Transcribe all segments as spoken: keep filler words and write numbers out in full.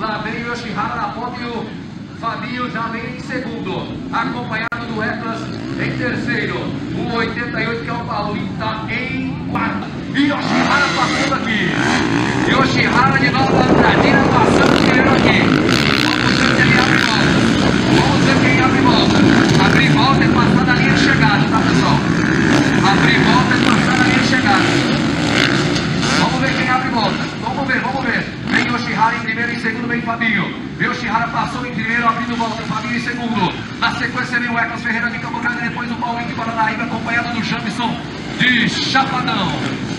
Lá vem o Yoshihara na ponta e o Fabinho já vem em segundo, acompanhado do Eclas em terceiro. O oitenta e oito, que é o Paulinho, está em quarto. E Yoshihara passando aqui. Yoshihara de Nova Andradina passando primeiro aqui. Vamos ver se ele abre volta. Vamos ver quem abre volta. Abrir volta é passar da linha de chegada, tá, pessoal? Abrir volta é passar da linha de chegada. Vamos ver quem abre volta. Vamos ver, vamos ver. Vem Yoshihara em primeiro, em segundo vem Fabinho. Yoshihara passou em primeiro, abrindo volta. Fabinho em segundo. Na sequência vem o Eclas Ferreira de Campo Grande. Depois o Paulinho de Paranaíba, acompanhado do Jamison de Chapadão.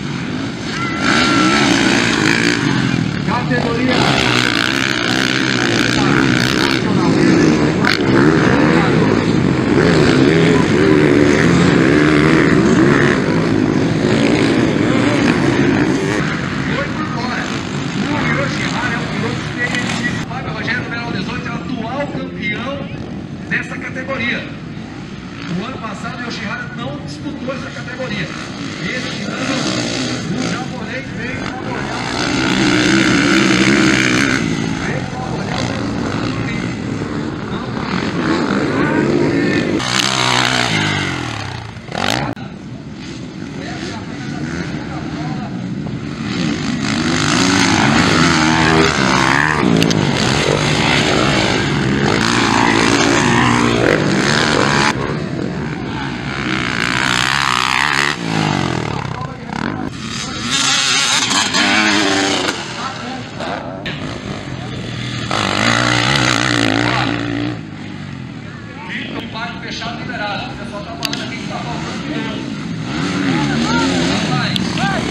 Categoria nessa categoria. O ano passado o Yoshihara não disputou essa categoria. Este ano o japonês veio trabalhar. Veio trabalhar. Fechado, liberado. O pessoal tá falando aqui que tá faltando pneu. Vai.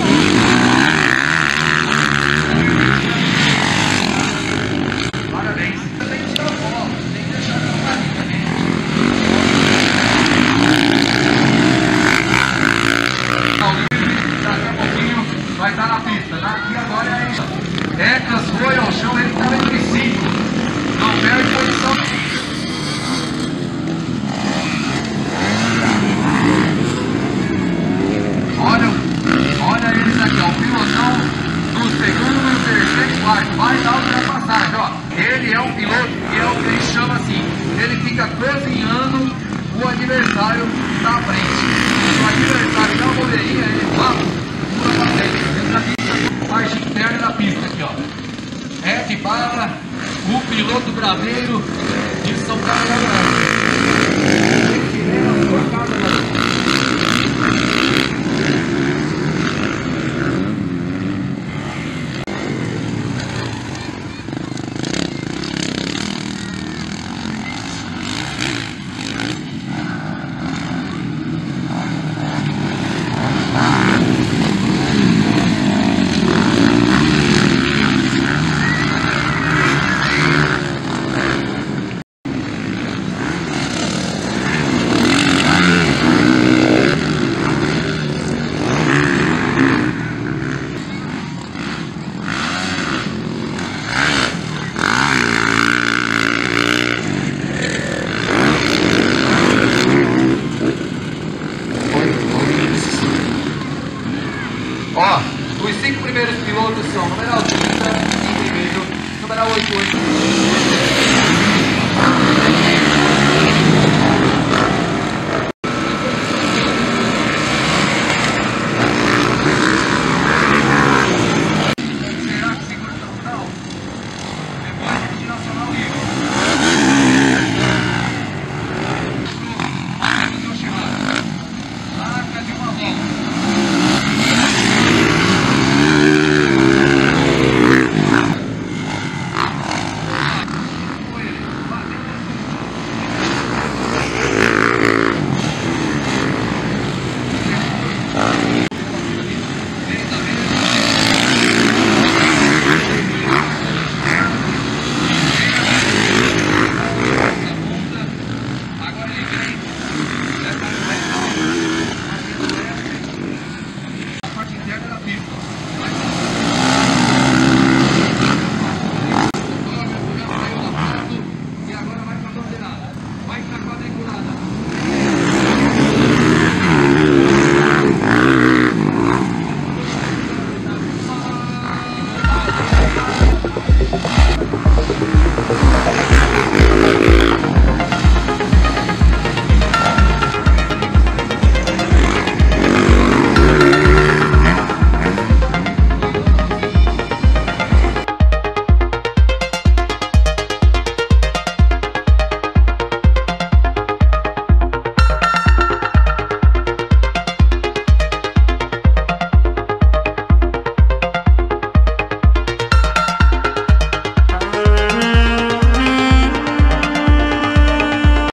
Parabéns. Você tem que tirar foto, tem que deixar a carinha também. Daqui a pouquinho vai estar na pista, tá? E agora é isso. Eclas foi ao chão, ele estava entre cinco. Não perde posição. Olha, olha eles aqui, ó, o pilotão no segundo, no terceiro e quarto, vai dar ultrapassagem, ó. Ele é um piloto que é o que ele chama assim, ele fica cozinhando o adversário da frente. O adversário dá uma boleirinha, ele vai, pula pra frente, dentro da pista, parte interna da pista aqui, ó. É de barra, o piloto braveiro de São Carlos da Grande. Ó, os cinco primeiros pilotos são numeral trinta em primeiro, numeral oitenta e oito